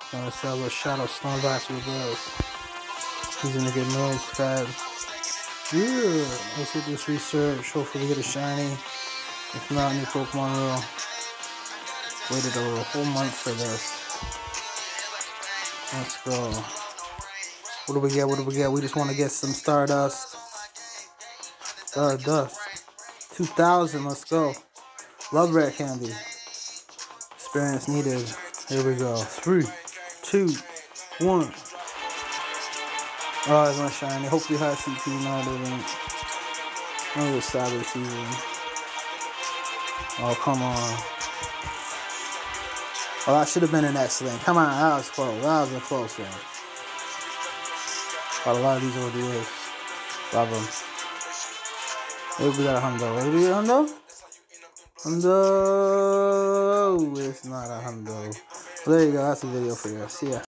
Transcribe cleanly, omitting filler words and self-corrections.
Gonna sell a Shadow Storm Blast with this. He's gonna get noise fed. Yeah, let's get this research. Hopefully, we get a shiny. If not, new Pokemon rule. Waited a whole month for this. Let's go. What do we get? What do we get? We just want to get some Stardust. Stardust. 2,000. Let's go. Love rare candy. Experience needed. Here we go. 3, 2, 1. Oh, it's not shiny. Hopefully high CP. No, it didn't. Oh, it's Saturday season. Oh, come on. Oh, that should have been an excellent. Come on, that was close. That was a close one. Got a lot of these ODAs. Love them. Maybe we got a hundo. Maybe we got a hundo? Hundo. It's not a hundo. Well, there you go. That's a video for you. See ya.